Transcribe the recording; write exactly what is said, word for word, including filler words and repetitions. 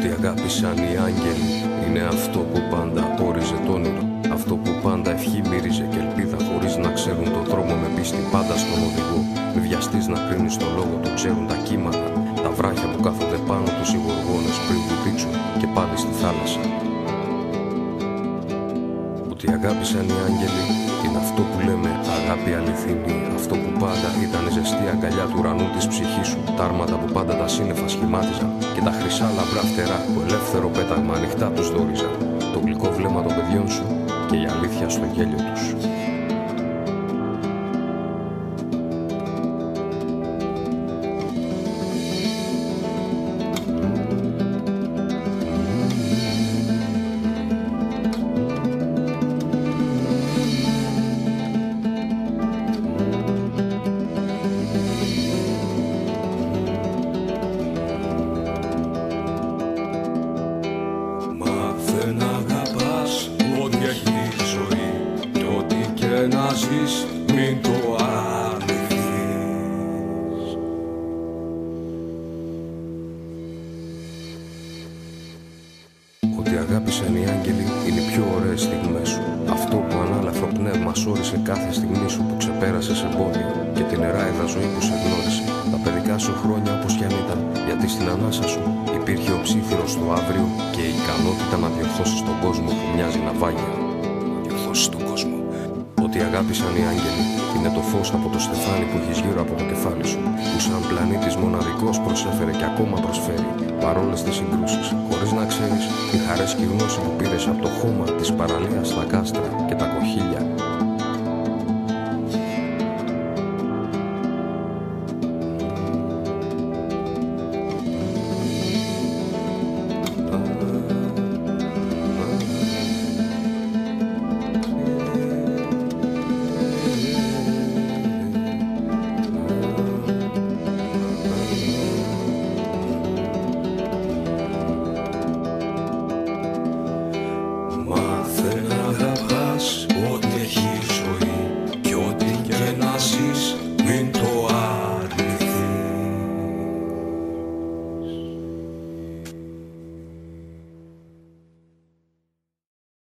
Ότι αγάπησαν οι άγγελοι είναι αυτό που πάντα όριζε το όνειρο. Αυτό που πάντα ευχή μύριζε και ελπίδα χωρίς να ξέρουν το δρόμο με πίστη πάντα στον οδηγό. Μη βιαστείς να κρίνεις το λόγο, το ξέρουν τα κύματα. Τα βράχια που κάθονται πάνω τους οι γοργόνες πριν βουτήξουν και πάλι στη θάλασσα. Ότι αγάπησαν οι άγγελοι είναι αυτό που λέμε αγάπη αληθινή. Αυτό που πάντα ήταν η ζεστή αγκαλιά του ουρανού της ψυχής σου. Τα άρματα που πάντα τα σύννεφα σχημάτιζαν και τα χρυσά λαμπρά φτερά που ελεύθερο πέταγμα ανοιχτά τους δόριζαν. Το γλυκό βλέμμα των παιδιών σου και η αλήθεια στο γέλιο τους. Να ζεις, μην το αρνηθείς. Ότι αγάπησαν οι άγγελοι είναι οι πιο ωραίες στιγμές σου. Αυτό που ανάλαφρο πνεύμα σώρισε κάθε στιγμή σου που ξεπέρασες εμπόδιο και την νεράιδα ζωή που σε γνώρισε. Τα παιδικά σου χρόνια όπως κι αν ήταν, γιατί στην ανάσα σου υπήρχε ο ψήθυρος στο αύριο και η ικανότητα να διορθώσεις τον κόσμο που μοιάζει ναυάγια. Να διορθώσεις τον κόσμο. Ότι αγάπησαν οι άγγελοι είναι το φως από το στεφάνι που έχεις γύρω από το κεφάλι σου, που σαν πλανήτης μοναδικός προσέφερε και ακόμα προσφέρει παρόλες τις συγκρούσεις, χωρίς να ξέρεις τι χαρές και γνώση που πήρες από το χώμα της παραλίας στα κάστρα και τα